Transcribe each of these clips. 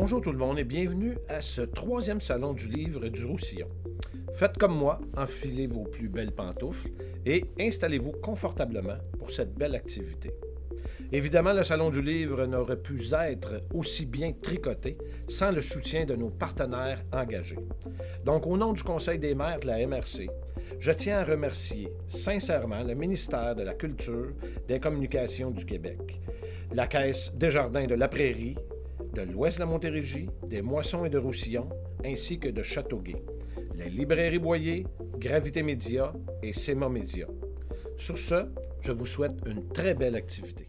Bonjour tout le monde et bienvenue à ce troisième salon du livre du Roussillon. Faites comme moi, enfilez vos plus belles pantoufles et installez-vous confortablement pour cette belle activité. Évidemment, le salon du livre n'aurait pu être aussi bien tricoté sans le soutien de nos partenaires engagés. Donc, au nom du Conseil des maires de la MRC, je tiens à remercier sincèrement le ministère de la Culture, des Communications du Québec, la Caisse Desjardins de la Prairie, de l'Ouest de la Montérégie, des Moissons et de Roussillon, ainsi que de Châteauguay, les librairies Boyer, Gravité Média et Séma Média. Sur ce, je vous souhaite une très belle activité.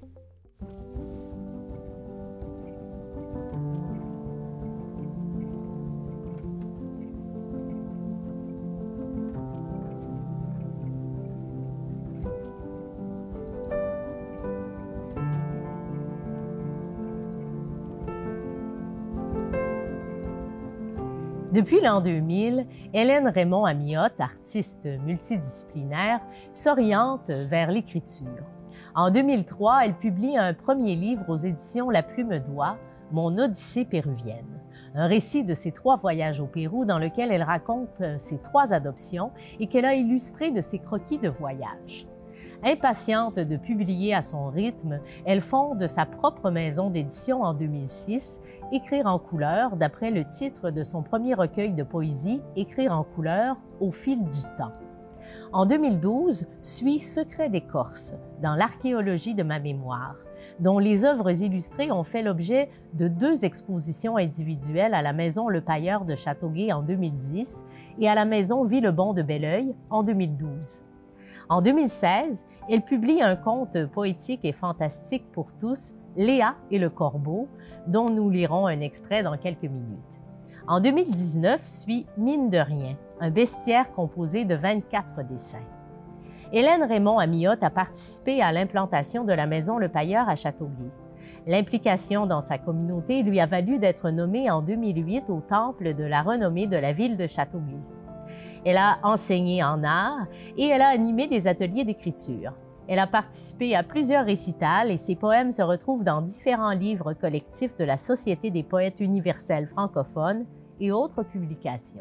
Depuis l'an 2000, Hélène Raymond-Amiotte, artiste multidisciplinaire, s'oriente vers l'écriture. En 2003, elle publie un premier livre aux éditions La Plume d'Oie, Mon Odyssée péruvienne, un récit de ses 3 voyages au Pérou dans lequel elle raconte ses 3 adoptions et qu'elle a illustré de ses croquis de voyage. Impatiente de publier à son rythme, elle fonde sa propre maison d'édition en 2006, Écrire en couleur, d'après le titre de son premier recueil de poésie, Écrire en couleur, au fil du temps. En 2012, suit Secret d'écorce, dans l'archéologie de ma mémoire, dont les œuvres illustrées ont fait l'objet de 2 expositions individuelles à la Maison Le Pailleur de Châteauguay en 2010 et à la Maison Villebon de Belleuil en 2012. En 2016, elle publie un conte poétique et fantastique pour tous, Léa et le corbeau, dont nous lirons un extrait dans quelques minutes. En 2019 suit Mine de rien, un bestiaire composé de 24 dessins. Hélène Raymond-Amiotte a participé à l'implantation de la Maison Le Pailleur à Châteauguay. L'implication dans sa communauté lui a valu d'être nommée en 2008 au Temple de la renommée de la ville de Châteauguay. Elle a enseigné en art et elle a animé des ateliers d'écriture. Elle a participé à plusieurs récitals et ses poèmes se retrouvent dans différents livres collectifs de la Société des poètes universels francophones et autres publications.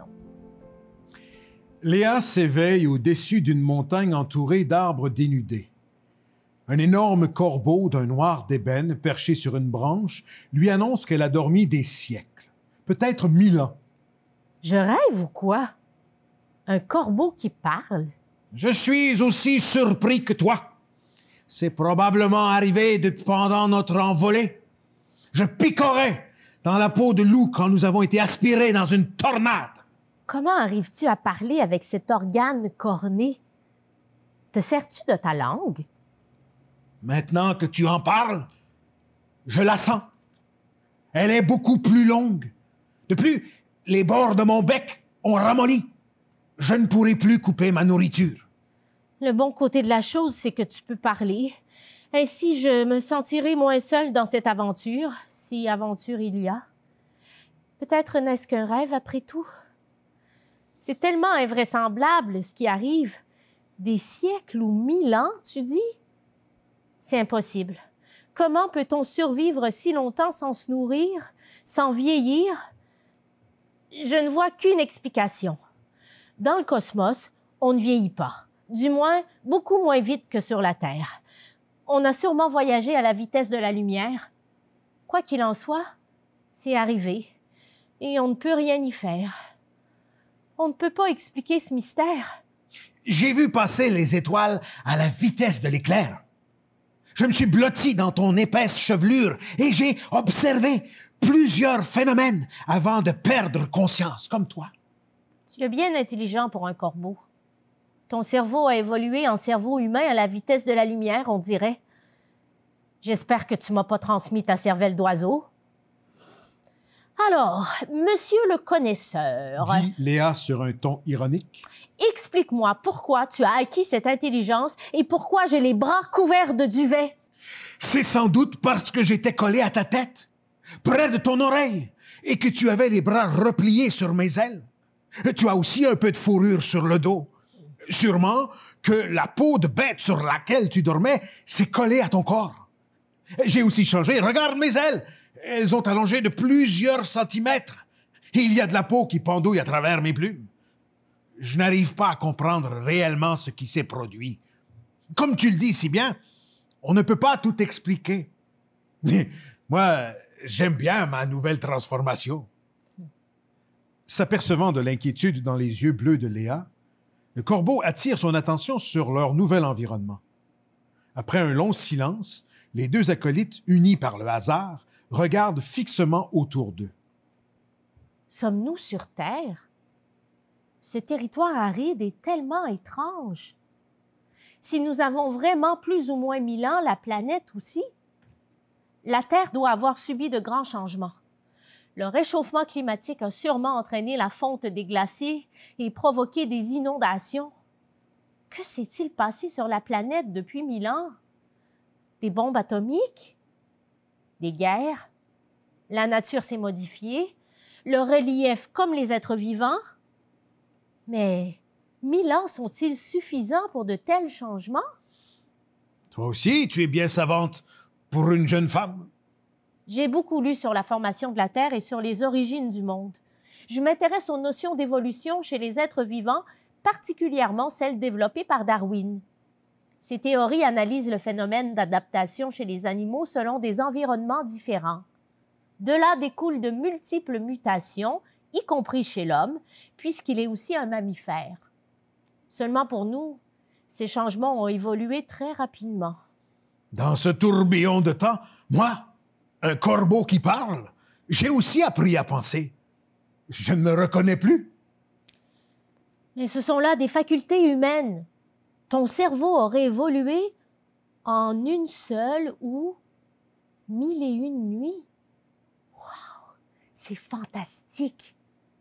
Léa s'éveille au-dessus d'une montagne entourée d'arbres dénudés. Un énorme corbeau d'un noir d'ébène perché sur une branche lui annonce qu'elle a dormi des siècles, peut-être 1000 ans. Je rêve ou quoi? Un corbeau qui parle? Je suis aussi surpris que toi. C'est probablement arrivé pendant notre envolée. Je picorais dans la peau de loup quand nous avons été aspirés dans une tornade. Comment arrives-tu à parler avec cet organe corné? Te sers-tu de ta langue? Maintenant que tu en parles, je la sens. Elle est beaucoup plus longue. De plus, les bords de mon bec ont ramolli. Je ne pourrai plus couper ma nourriture. Le bon côté de la chose, c'est que tu peux parler. Ainsi, je me sentirai moins seule dans cette aventure, si aventure il y a. Peut-être n'est-ce qu'un rêve après tout. C'est tellement invraisemblable ce qui arrive. Des siècles ou 1000 ans, tu dis? C'est impossible. Comment peut-on survivre si longtemps sans se nourrir, sans vieillir? Je ne vois qu'une explication. Dans le cosmos, on ne vieillit pas. Du moins, beaucoup moins vite que sur la Terre. On a sûrement voyagé à la vitesse de la lumière. Quoi qu'il en soit, c'est arrivé. Et on ne peut rien y faire. On ne peut pas expliquer ce mystère. J'ai vu passer les étoiles à la vitesse de l'éclair. Je me suis blotti dans ton épaisse chevelure et j'ai observé plusieurs phénomènes avant de perdre conscience, comme toi. Tu es bien intelligent pour un corbeau. Ton cerveau a évolué en cerveau humain à la vitesse de la lumière, on dirait. J'espère que tu m'as pas transmis ta cervelle d'oiseau. Alors, monsieur le connaisseur... Dit Léa sur un ton ironique. Explique-moi pourquoi tu as acquis cette intelligence et pourquoi j'ai les bras couverts de duvet. C'est sans doute parce que j'étais collé à ta tête, près de ton oreille, et que tu avais les bras repliés sur mes ailes. Tu as aussi un peu de fourrure sur le dos. Sûrement que la peau de bête sur laquelle tu dormais s'est collée à ton corps. J'ai aussi changé. Regarde mes ailes. Elles ont allongé de plusieurs centimètres. Et il y a de la peau qui pendouille à travers mes plumes. Je n'arrive pas à comprendre réellement ce qui s'est produit. Comme tu le dis si bien, on ne peut pas tout expliquer. Moi, j'aime bien ma nouvelle transformation. S'apercevant de l'inquiétude dans les yeux bleus de Léa, le corbeau attire son attention sur leur nouvel environnement. Après un long silence, les deux acolytes, unis par le hasard, regardent fixement autour d'eux. Sommes-nous sur Terre? Ce territoire aride est tellement étrange. Si nous avons vraiment plus ou moins 1000 ans, la planète aussi. La Terre doit avoir subi de grands changements. Le réchauffement climatique a sûrement entraîné la fonte des glaciers et provoqué des inondations. Que s'est-il passé sur la planète depuis 1000 ans? Des bombes atomiques? Des guerres? La nature s'est modifiée? Le relief comme les êtres vivants? Mais 1000 ans sont-ils suffisants pour de tels changements? Toi aussi, tu es bien savante pour une jeune femme. J'ai beaucoup lu sur la formation de la Terre et sur les origines du monde. Je m'intéresse aux notions d'évolution chez les êtres vivants, particulièrement celles développées par Darwin. Ces théories analysent le phénomène d'adaptation chez les animaux selon des environnements différents. De là découlent de multiples mutations, y compris chez l'homme, puisqu'il est aussi un mammifère. Seulement pour nous, ces changements ont évolué très rapidement. Dans ce tourbillon de temps, moi, un corbeau qui parle, j'ai aussi appris à penser. Je ne me reconnais plus. Mais ce sont là des facultés humaines. Ton cerveau aurait évolué en une seule ou 1001 nuits. Wow, c'est fantastique.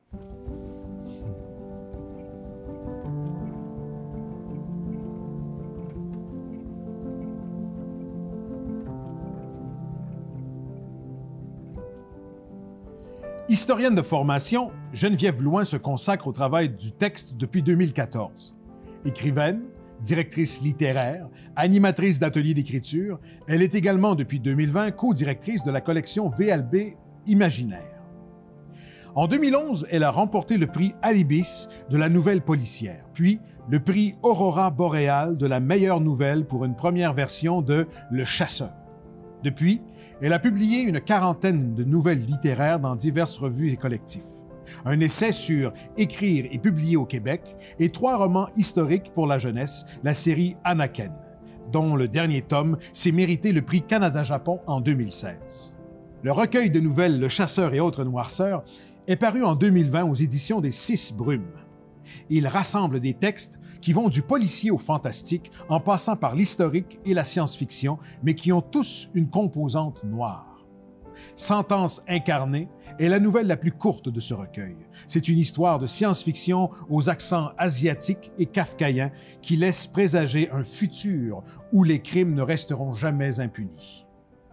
Historienne de formation, Geneviève Blouin se consacre au travail du texte depuis 2014. Écrivaine, directrice littéraire, animatrice d'ateliers d'écriture, elle est également depuis 2020 co-directrice de la collection VLB Imaginaire. En 2011, elle a remporté le prix Alibis de la nouvelle policière, puis le prix Aurora Boréale de la meilleure nouvelle pour une première version de Le Chasseur. Depuis, elle a publié une quarantaine de nouvelles littéraires dans diverses revues et collectifs, un essai sur écrire et publier au Québec et 3 romans historiques pour la jeunesse, la série Anaken, dont le dernier tome s'est mérité le prix Canada-Japon en 2016. Le recueil de nouvelles Le Chasseur et autres noirceurs est paru en 2020 aux éditions des 6 Brumes. Il rassemble des textes qui vont du policier au fantastique en passant par l'historique et la science-fiction, mais qui ont tous une composante noire. Sentence incarnée est la nouvelle la plus courte de ce recueil. C'est une histoire de science-fiction aux accents asiatiques et kafkaïens qui laisse présager un futur où les crimes ne resteront jamais impunis.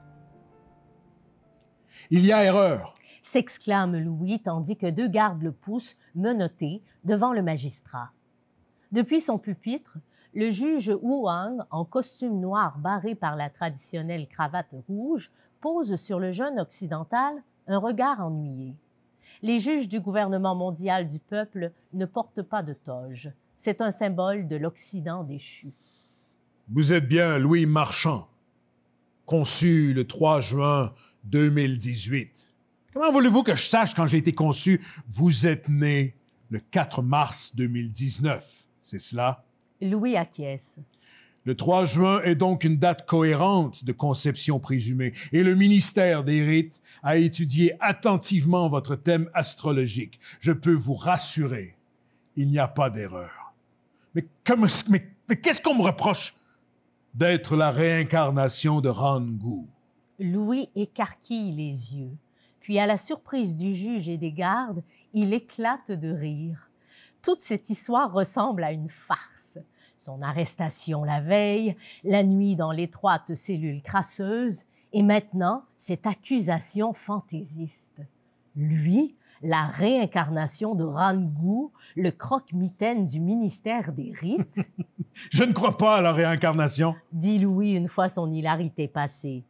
Il y a erreur, s'exclame Louis tandis que 2 gardes le poussent, menottés, devant le magistrat. Depuis son pupitre, le juge Huang, en costume noir barré par la traditionnelle cravate rouge, pose sur le jeune occidental un regard ennuyé. Les juges du gouvernement mondial du peuple ne portent pas de toge. C'est un symbole de l'Occident déchu. Vous êtes bien Louis Marchand, conçu le 3 juin 2018. Comment voulez-vous que je sache quand j'ai été conçu? Vous êtes né le 4 mars 2019, c'est cela? Louis acquiesce. Le 3 juin est donc une date cohérente de conception présumée, et le ministère des Rites a étudié attentivement votre thème astrologique. Je peux vous rassurer, il n'y a pas d'erreur. Mais qu'est-ce qu'on me reproche? D'être la réincarnation de Rangoon. Louis écarquille les yeux. Puis, à la surprise du juge et des gardes, il éclate de rire. Toute cette histoire ressemble à une farce. Son arrestation la veille, la nuit dans l'étroite cellule crasseuse, et maintenant, cette accusation fantaisiste. Lui, la réincarnation de Rangoon, le croque-mitaine du ministère des Rites? Je ne crois pas à la réincarnation, dit Louis une fois son hilarité passée.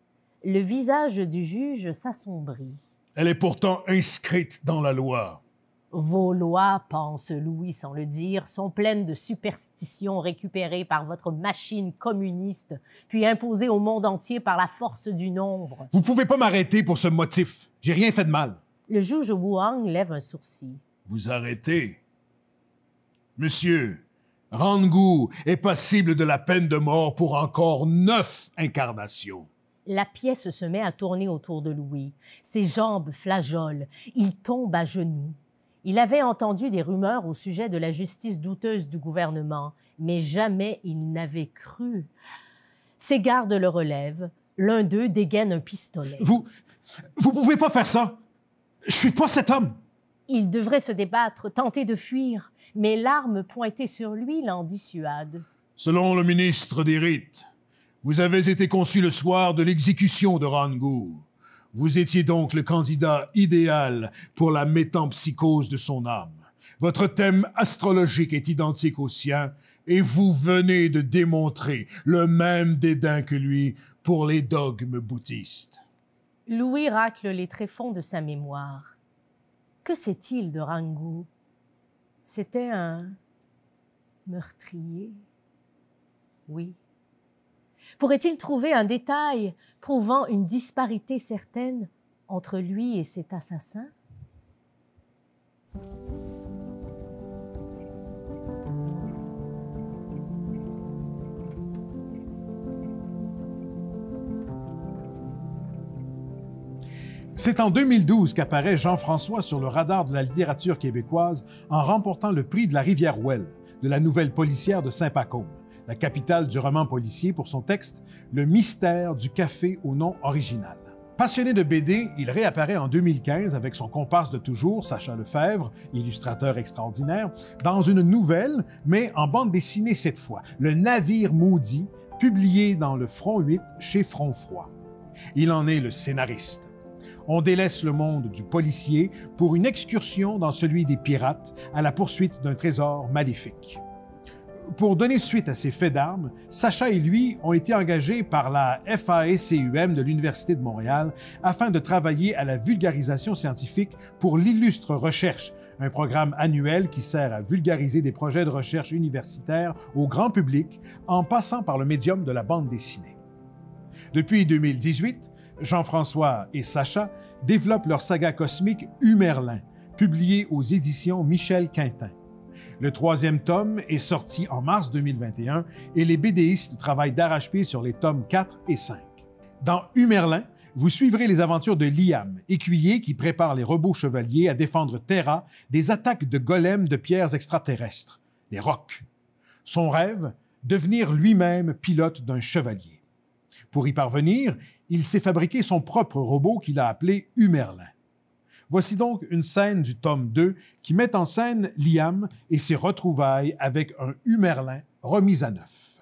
Le visage du juge s'assombrit. Elle est pourtant inscrite dans la loi. Vos lois, pense Louis sans le dire, sont pleines de superstitions récupérées par votre machine communiste, puis imposées au monde entier par la force du nombre. Vous pouvez pas m'arrêter pour ce motif. J'ai rien fait de mal. Le juge Wang lève un sourcil. Vous arrêtez. Monsieur, Rangu est passible de la peine de mort pour encore 9 incarnations. La pièce se met à tourner autour de Louis. Ses jambes flageolent. Il tombe à genoux. Il avait entendu des rumeurs au sujet de la justice douteuse du gouvernement, mais jamais il n'avait cru. Ses gardes le relèvent. L'un d'eux dégaine un pistolet. Vous pouvez pas faire ça. Je suis pas cet homme. Il devrait se débattre, tenter de fuir, mais l'arme pointée sur lui l'en dissuade. Selon le ministre des Rites, vous avez été conçu le soir de l'exécution de Rangu. Vous étiez donc le candidat idéal pour la métempsychose de son âme. Votre thème astrologique est identique au sien et vous venez de démontrer le même dédain que lui pour les dogmes bouddhistes. Louis racle les tréfonds de sa mémoire. Que sait-il de Rangu? C'était un meurtrier. Oui. Pourrait-il trouver un détail prouvant une disparité certaine entre lui et cet assassin? C'est en 2012 qu'apparaît Jean-François sur le radar de la littérature québécoise en remportant le prix de la Rivière-Ouelle, de la nouvelle policière de Saint-Pacôme, la capitale du roman policier pour son texte « Le mystère du café au nom original ». Passionné de BD, il réapparaît en 2015 avec son comparse de toujours, Sacha Lefebvre, illustrateur extraordinaire, dans une nouvelle, mais en bande dessinée cette fois, Le Navire maudit, publié dans le Front 8 chez Front Froid. Il en est le scénariste. On délaisse le monde du policier pour une excursion dans celui des pirates à la poursuite d'un trésor maléfique. Pour donner suite à ces faits d'armes, Sacha et lui ont été engagés par la FASCUM de l'Université de Montréal afin de travailler à la vulgarisation scientifique pour l'Illustre Recherche, un programme annuel qui sert à vulgariser des projets de recherche universitaires au grand public en passant par le médium de la bande dessinée. Depuis 2018, Jean-François et Sacha développent leur saga cosmique Humerlin, publiée aux éditions Michel Quintin. Le 3e tome est sorti en mars 2021 et les BDistes travaillent d'arrache-pied sur les tomes 4 et 5. Dans Humerlin, vous suivrez les aventures de Liam, écuyer qui prépare les robots chevaliers à défendre Terra des attaques de golems de pierres extraterrestres, les rocs. Son rêve, devenir lui-même pilote d'un chevalier. Pour y parvenir, il s'est fabriqué son propre robot qu'il a appelé Humerlin. Voici donc une scène du tome 2 qui met en scène Liam et ses retrouvailles avec un Humerlin remis à neuf.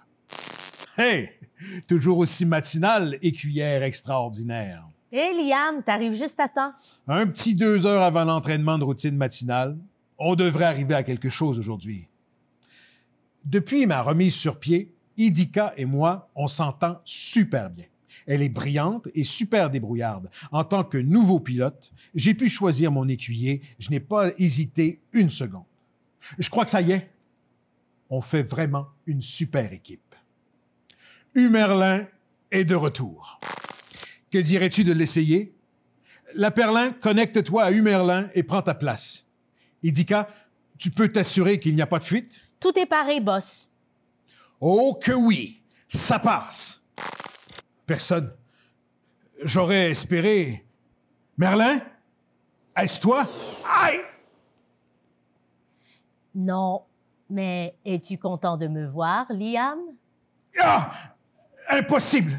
Hey! Toujours aussi matinal, écuyère extraordinaire. Hé, Liam, t'arrives juste à temps. Un petit 2 heures avant l'entraînement de routine matinale, on devrait arriver à quelque chose aujourd'hui. Depuis ma remise sur pied, Idika et moi, on s'entend super bien. Elle est brillante et super débrouillarde. En tant que nouveau pilote, j'ai pu choisir mon écuyer. Je n'ai pas hésité une seconde. Je crois que ça y est. On fait vraiment une super équipe. Humerlin est de retour. Que dirais-tu de l'essayer? Laperlin, connecte-toi à Humerlin et prends ta place. Idika, tu peux t'assurer qu'il n'y a pas de fuite? Tout est pareil, boss. Oh que oui, ça passe. Personne. J'aurais espéré. Merlin? Est-ce toi? Aïe! Non, mais es-tu content de me voir, Liam? Ah! Impossible!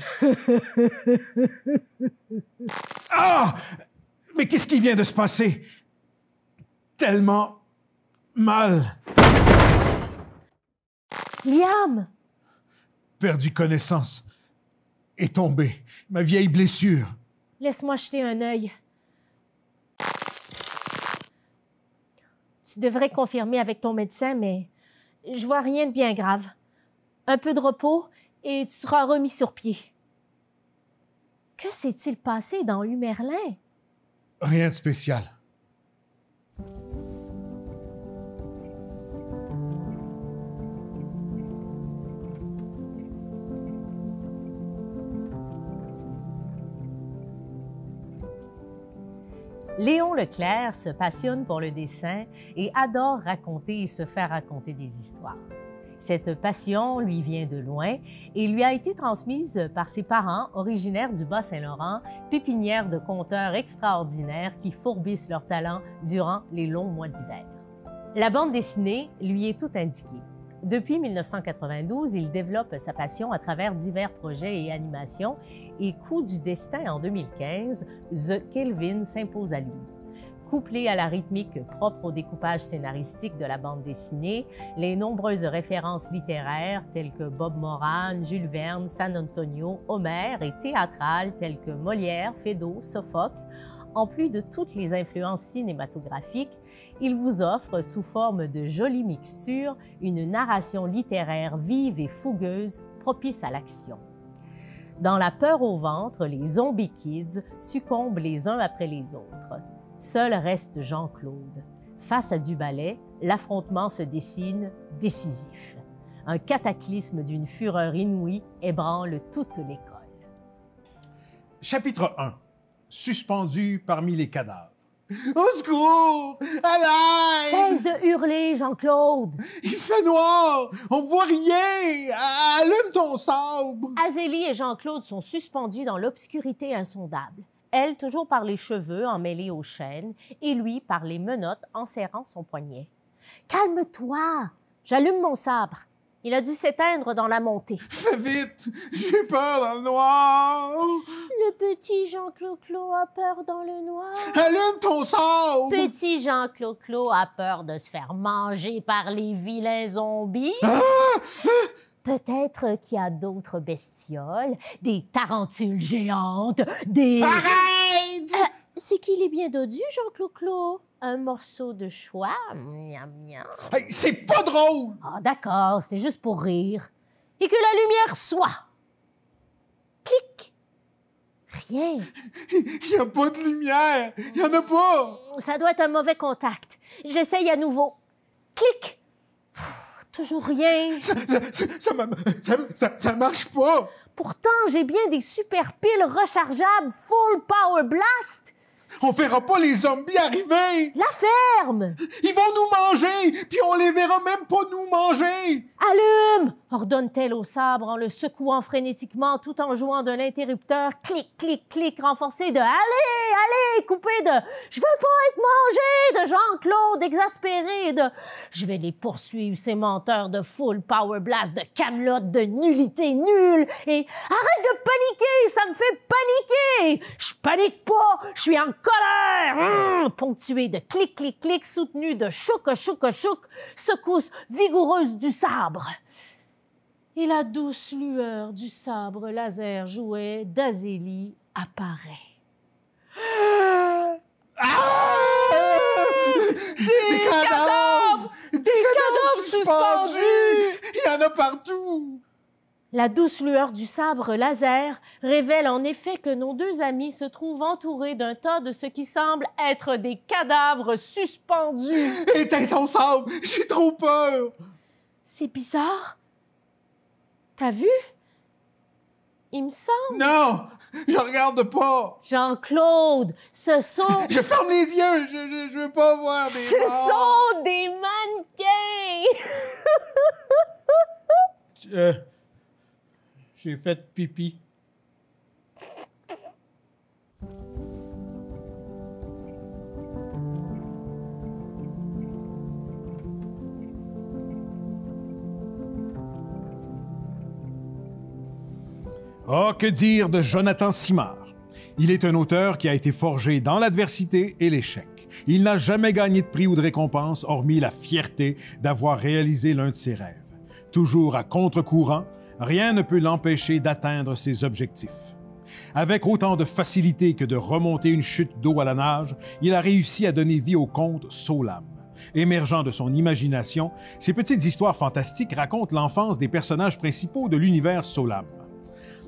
Ah! Mais qu'est-ce qui vient de se passer? Tellement mal. Liam! Perdu connaissance. Est tombé. Ma vieille blessure. Laisse-moi jeter un œil. Tu devrais confirmer avec ton médecin, mais je vois rien de bien grave. Un peu de repos et tu seras remis sur pied. Que s'est-il passé dans Humerlin? Rien de spécial. Léon Leclerc se passionne pour le dessin et adore raconter et se faire raconter des histoires. Cette passion lui vient de loin et lui a été transmise par ses parents originaires du Bas-Saint-Laurent, pépinière de conteurs extraordinaires qui fourbissent leur talent durant les longs mois d'hiver. La bande dessinée lui est tout indiquée. Depuis 1992, il développe sa passion à travers divers projets et animations et coup du destin en 2015, The Kelvin s'impose à lui. Couplé à la rythmique propre au découpage scénaristique de la bande dessinée, les nombreuses références littéraires telles que Bob Moran, Jules Verne, San Antonio, Homère et théâtrales telles que Molière, Feydeau, Sophocle, en plus de toutes les influences cinématographiques, il vous offre sous forme de jolies mixtures une narration littéraire vive et fougueuse propice à l'action. Dans la peur au ventre, les Zombie Kids succombent les uns après les autres. Seul reste Jean-Claude. Face à du ballet, l'affrontement se dessine décisif. Un cataclysme d'une fureur inouïe ébranle toute l'école. Chapitre 1. Suspendu parmi les cadavres. Au secours! À l'aide! Cesse de hurler, Jean-Claude! Il fait noir! On voit rien! Allume ton sabre! Azélie et Jean-Claude sont suspendus dans l'obscurité insondable. Elle, toujours par les cheveux emmêlés aux chaînes, et lui par les menottes enserrant son poignet. « Calme-toi! J'allume mon sabre. Il a dû s'éteindre dans la montée. » Fais vite! J'ai peur dans le noir! Le petit Jean-Claude a peur dans le noir. Allume ton sabre! Petit Jean-Claude a peur de se faire manger par les vilains zombies. Peut-être qu'il y a d'autres bestioles, des tarentules géantes, des... Arrête! C'est qu'il est bien dodu, Jean-Claude. Un morceau de choix. Miam, miam. Hey, c'est pas drôle! Ah, d'accord, c'est juste pour rire. Et que la lumière soit. Clic. Rien. Il n'y a pas de lumière! Il n'y en a pas! Ça doit être un mauvais contact. J'essaye à nouveau. Clic. Toujours rien. Ça marche pas! Pourtant, j'ai bien des super piles rechargeables full power blast. On verra pas les zombies arriver! La ferme! Ils vont nous manger! Puis on les verra même pas nous manger! Allume! Ordonne-t-elle au sabre en le secouant frénétiquement tout en jouant d'un interrupteur. Clic, clic, clic, renforcé de « Allez, coupé de « Je veux pas être mangé » de Jean-Claude exaspéré de « Je vais les poursuivre, ces menteurs de full power blast, de camelote, de nullité nulle et arrête de paniquer, ça me fait paniquer! Je panique pas, je suis en colère! Ponctué de clic, clic, clic, soutenu de chouk, chouk, chouk, secousse vigoureuse du sabre. Et la douce lueur du sabre laser jouet d'Azélie apparaît. Des cadavres! Des cadavres suspendus! Il y en a partout! La douce lueur du sabre laser révèle en effet que nos deux amis se trouvent entourés d'un tas de ce qui semble être des cadavres suspendus. Éteins ton sabre! J'ai trop peur! C'est bizarre. T'as vu? Il me semble. Non! Je regarde pas! Jean-Claude, ce sont... Je ferme les yeux! Je veux pas voir des Ce morts. sont des mannequins! J'ai fait pipi. Oh, que dire de Jonathan Simard? Il est un auteur qui a été forgé dans l'adversité et l'échec. Il n'a jamais gagné de prix ou de récompense, hormis la fierté d'avoir réalisé l'un de ses rêves. Toujours à contre-courant, rien ne peut l'empêcher d'atteindre ses objectifs. Avec autant de facilité que de remonter une chute d'eau à la nage, il a réussi à donner vie au conte Solam. Émergeant de son imagination, ces petites histoires fantastiques racontent l'enfance des personnages principaux de l'univers Solam.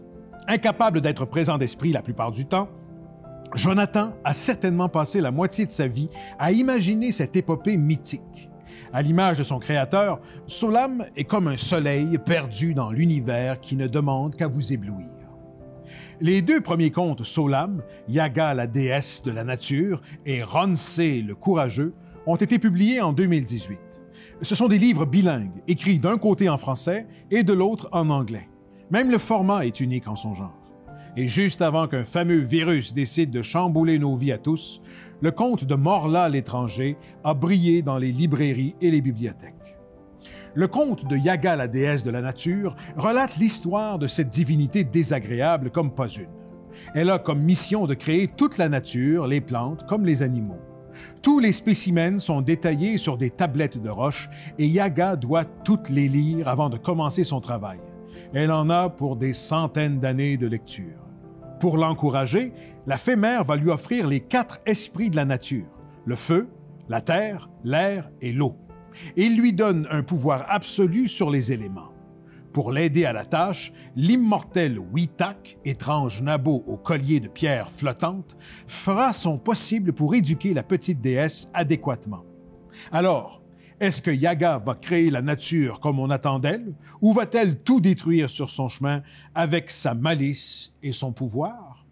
Incapable d'être présent d'esprit la plupart du temps, Jonathan a certainement passé la moitié de sa vie à imaginer cette épopée mythique. À l'image de son créateur, Solam est comme un soleil perdu dans l'univers qui ne demande qu'à vous éblouir. Les deux premiers contes Solam, Yaga la déesse de la nature et Ronsé le courageux, ont été publiés en 2018. Ce sont des livres bilingues, écrits d'un côté en français et de l'autre en anglais. Même le format est unique en son genre. Et juste avant qu'un fameux virus décide de chambouler nos vies à tous, le conte de Morla l'étranger a brillé dans les librairies et les bibliothèques. Le conte de Yaga, la déesse de la nature, relate l'histoire de cette divinité désagréable comme pas une. Elle a comme mission de créer toute la nature, les plantes comme les animaux. Tous les spécimens sont détaillés sur des tablettes de roche et Yaga doit toutes les lire avant de commencer son travail. Elle en a pour des centaines d'années de lecture. Pour l'encourager, la fée mère va lui offrir les 4 esprits de la nature, le feu, la terre, l'air et l'eau. Et il lui donne un pouvoir absolu sur les éléments. Pour l'aider à la tâche, l'immortel Witak, étrange nabo au collier de pierre flottante, fera son possible pour éduquer la petite déesse adéquatement. Alors, est-ce que Yaga va créer la nature comme on attend d'elle, ou va-t-elle tout détruire sur son chemin avec sa malice et son pouvoir?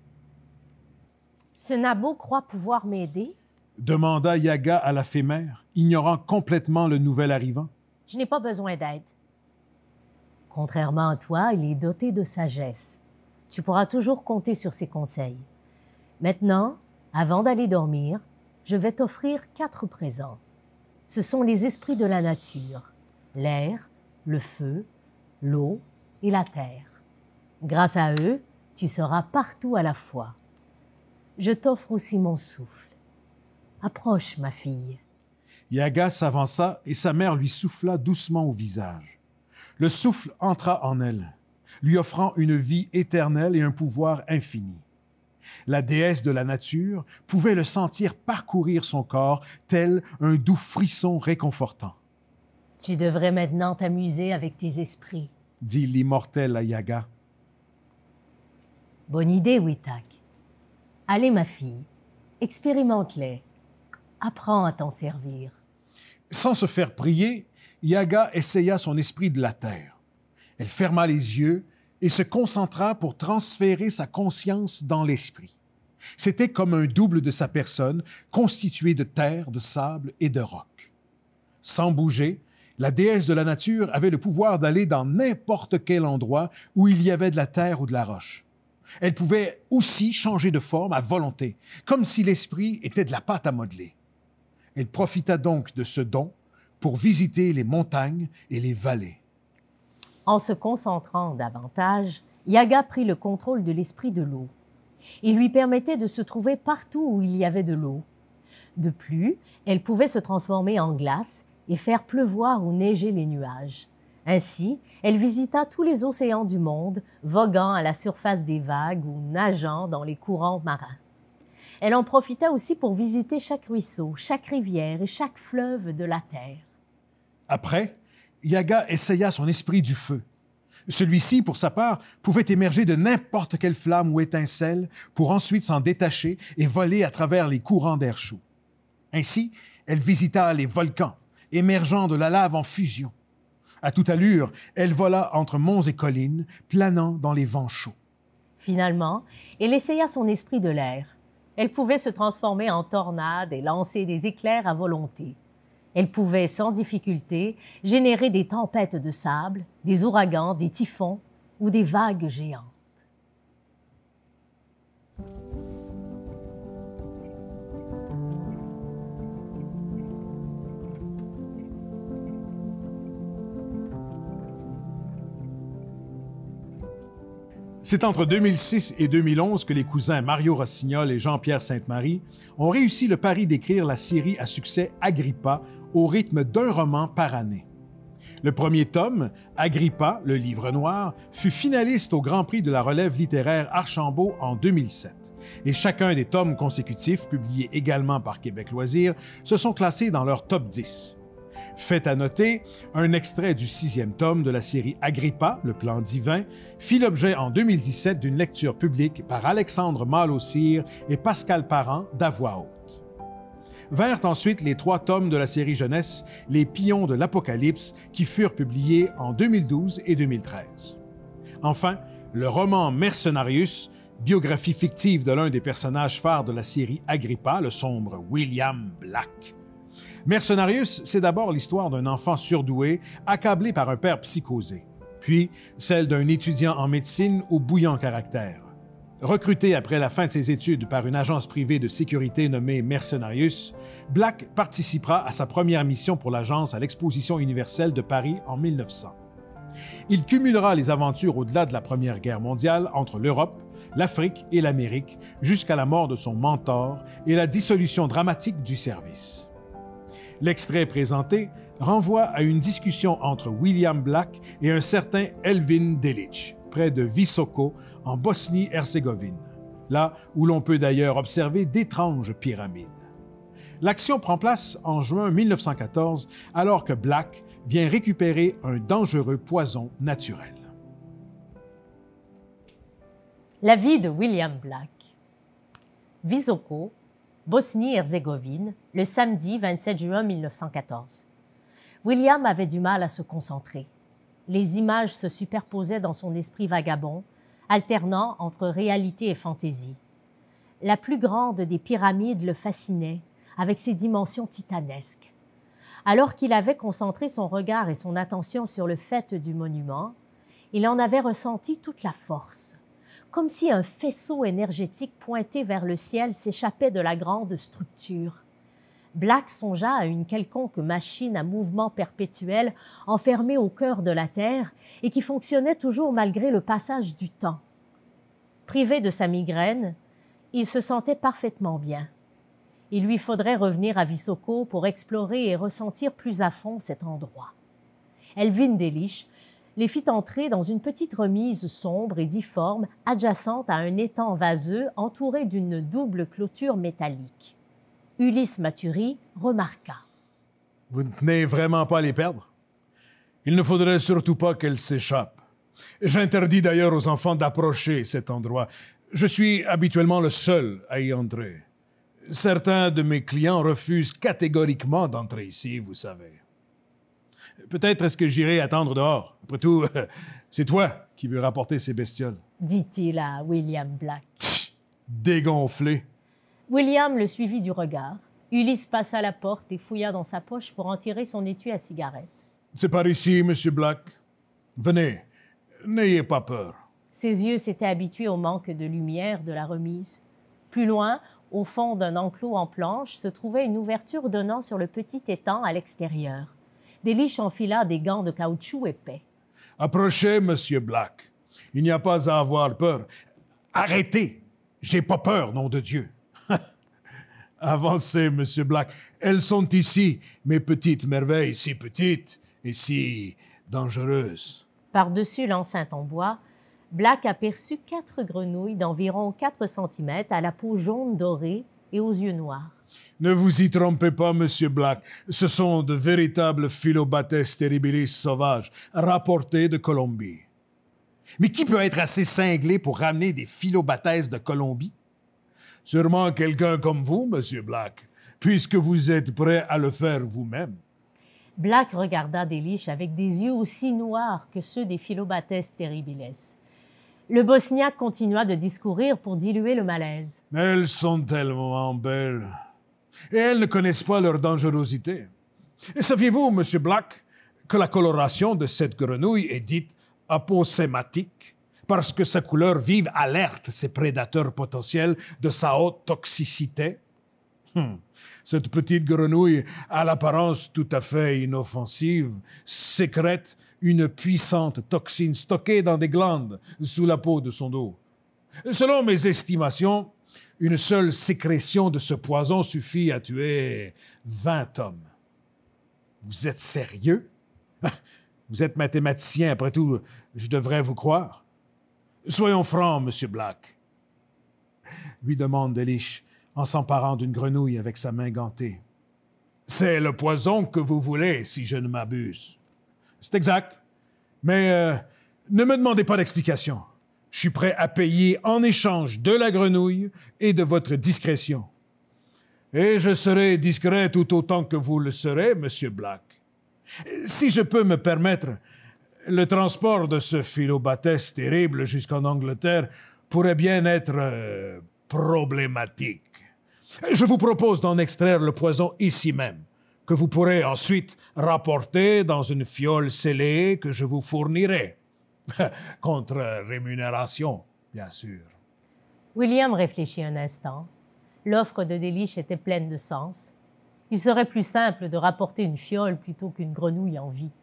Ce nabo croit pouvoir m'aider? Demanda Yaga à la fée mère, ignorant complètement le nouvel arrivant. Je n'ai pas besoin d'aide. Contrairement à toi, il est doté de sagesse. Tu pourras toujours compter sur ses conseils. Maintenant, avant d'aller dormir, je vais t'offrir 4 présents. Ce sont les esprits de la nature, l'air, le feu, l'eau et la terre. Grâce à eux, tu seras partout à la fois. Je t'offre aussi mon souffle. Approche, ma fille. Yaga s'avança et sa mère lui souffla doucement au visage. Le souffle entra en elle, lui offrant une vie éternelle et un pouvoir infini. La déesse de la nature pouvait le sentir parcourir son corps, tel un doux frisson réconfortant. « Tu devrais maintenant t'amuser avec tes esprits, » dit l'immortel à Yaga. « Bonne idée, Witak. Allez, ma fille, expérimente-les. Apprends à t'en servir. » Sans se faire prier, Yaga essaya son esprit de la terre. Elle ferma les yeux et se concentra pour transférer sa conscience dans l'esprit. C'était comme un double de sa personne, constitué de terre, de sable et de roc. Sans bouger, la déesse de la nature avait le pouvoir d'aller dans n'importe quel endroit où il y avait de la terre ou de la roche. Elle pouvait aussi changer de forme à volonté, comme si l'esprit était de la pâte à modeler. Elle profita donc de ce don pour visiter les montagnes et les vallées. En se concentrant davantage, Yaga prit le contrôle de l'esprit de l'eau. Il lui permettait de se trouver partout où il y avait de l'eau. De plus, elle pouvait se transformer en glace et faire pleuvoir ou neiger les nuages. Ainsi, elle visita tous les océans du monde, voguant à la surface des vagues ou nageant dans les courants marins. Elle en profita aussi pour visiter chaque ruisseau, chaque rivière et chaque fleuve de la terre. Après, Yaga essaya son esprit du feu. Celui-ci, pour sa part, pouvait émerger de n'importe quelle flamme ou étincelle pour ensuite s'en détacher et voler à travers les courants d'air chaud. Ainsi, elle visita les volcans, émergeant de la lave en fusion. À toute allure, elle vola entre monts et collines, planant dans les vents chauds. Finalement, elle essaya son esprit de l'air. Elle pouvait se transformer en tornade et lancer des éclairs à volonté. Elle pouvait, sans difficulté, générer des tempêtes de sable, des ouragans, des typhons ou des vagues géantes. C'est entre 2006 et 2011 que les cousins Mario Rossignol et Jean-Pierre Sainte-Marie ont réussi le pari d'écrire la série à succès Agrippa au rythme d'un roman par année. Le premier tome, Agrippa, le livre noir, fut finaliste au Grand Prix de la relève littéraire Archambault en 2007. Et chacun des tomes consécutifs, publiés également par Québec Loisirs, se sont classés dans leur top 10. Fait à noter, un extrait du 6e tome de la série Agrippa, le plan divin, fit l'objet en 2017 d'une lecture publique par Alexandre Malaussire et Pascal Parent d'à voix haute. Vinrent ensuite les 3 tomes de la série jeunesse Les Pions de l'Apocalypse qui furent publiés en 2012 et 2013. Enfin, le roman Mercenarius, biographie fictive de l'un des personnages phares de la série Agrippa, le sombre William Black. Mercenarius, c'est d'abord l'histoire d'un enfant surdoué, accablé par un père psychosé, puis celle d'un étudiant en médecine au bouillant caractère. Recruté après la fin de ses études par une agence privée de sécurité nommée Mercenarius, Black participera à sa première mission pour l'agence à l'Exposition universelle de Paris en 1900. Il cumulera les aventures au-delà de la Première Guerre mondiale entre l'Europe, l'Afrique et l'Amérique jusqu'à la mort de son mentor et la dissolution dramatique du service. L'extrait présenté renvoie à une discussion entre William Black et un certain Elvin Delic, près de Visoko, en Bosnie-Herzégovine, là où l'on peut d'ailleurs observer d'étranges pyramides. L'action prend place en juin 1914, alors que Black vient récupérer un dangereux poison naturel. La vie de William Black. Visoko, Bosnie-Herzégovine, le samedi 27 juin 1914. William avait du mal à se concentrer. Les images se superposaient dans son esprit vagabond, alternant entre réalité et fantaisie. La plus grande des pyramides le fascinait, avec ses dimensions titanesques. Alors qu'il avait concentré son regard et son attention sur le faîte du monument, il en avait ressenti toute la force, comme si un faisceau énergétique pointé vers le ciel s'échappait de la grande structure. Black songea à une quelconque machine à mouvement perpétuel enfermée au cœur de la Terre et qui fonctionnait toujours malgré le passage du temps. Privé de sa migraine, il se sentait parfaitement bien. Il lui faudrait revenir à Visoko pour explorer et ressentir plus à fond cet endroit. Elvin Delic les fit entrer dans une petite remise sombre et difforme adjacente à un étang vaseux entouré d'une double clôture métallique. Ulysse Mathury remarqua. « Vous ne tenez vraiment pas à les perdre? Il ne faudrait surtout pas qu'elles s'échappent. J'interdis d'ailleurs aux enfants d'approcher cet endroit. Je suis habituellement le seul à y entrer. Certains de mes clients refusent catégoriquement d'entrer ici, vous savez. Peut-être est-ce que j'irai attendre dehors. Après tout, c'est toi qui veux rapporter ces bestioles. » dit-il à William Black. Dégonflé. William le suivit du regard. Ulysse passa la porte et fouilla dans sa poche pour en tirer son étui à cigarette. « C'est par ici, Monsieur Black. Venez, n'ayez pas peur. » Ses yeux s'étaient habitués au manque de lumière de la remise. Plus loin, au fond d'un enclos en planche, se trouvait une ouverture donnant sur le petit étang à l'extérieur. Delic enfila des gants de caoutchouc épais. « Approchez, Monsieur Black. Il n'y a pas à avoir peur. Arrêtez! J'ai pas peur, nom de Dieu. » Avancez, Monsieur Black. Elles sont ici, mes petites merveilles, si petites et si dangereuses. Par-dessus l'enceinte en bois, Black aperçut 4 grenouilles d'environ 4 cm à la peau jaune dorée et aux yeux noirs. Ne vous y trompez pas, Monsieur Black. Ce sont de véritables Phyllobates terribilis sauvages, rapportés de Colombie. Mais qui peut être assez cinglé pour ramener des Phyllobates de Colombie? Sûrement quelqu'un comme vous, Monsieur Black, puisque vous êtes prêt à le faire vous-même. Black regarda Delic avec des yeux aussi noirs que ceux des Phyllobates terribiles. Le Bosniaque continua de discourir pour diluer le malaise. Elles sont tellement belles. Et elles ne connaissent pas leur dangerosité. Et saviez-vous, Monsieur Black, que la coloration de cette grenouille est dite aposématique parce que sa couleur vive alerte ses prédateurs potentiels de sa haute toxicité? Cette petite grenouille, à l'apparence tout à fait inoffensive, sécrète une puissante toxine stockée dans des glandes sous la peau de son dos. Selon mes estimations, une seule sécrétion de ce poison suffit à tuer 20 hommes. Vous êtes sérieux? Vous êtes mathématicien, après tout, je devrais vous croire. Soyons francs, Monsieur Black, lui demande Delic en s'emparant d'une grenouille avec sa main gantée. C'est le poison que vous voulez, si je ne m'abuse. C'est exact. Mais ne me demandez pas d'explication. Je suis prêt à payer en échange de la grenouille et de votre discrétion. Et je serai discret tout autant que vous le serez, Monsieur Black. Si je peux me permettre, le transport de ce philobaptès terrible jusqu'en Angleterre pourrait bien être problématique. Je vous propose d'en extraire le poison ici même, que vous pourrez ensuite rapporter dans une fiole scellée que je vous fournirai. Contre rémunération, bien sûr. William réfléchit un instant. L'offre de Delish était pleine de sens. Il serait plus simple de rapporter une fiole plutôt qu'une grenouille en vie.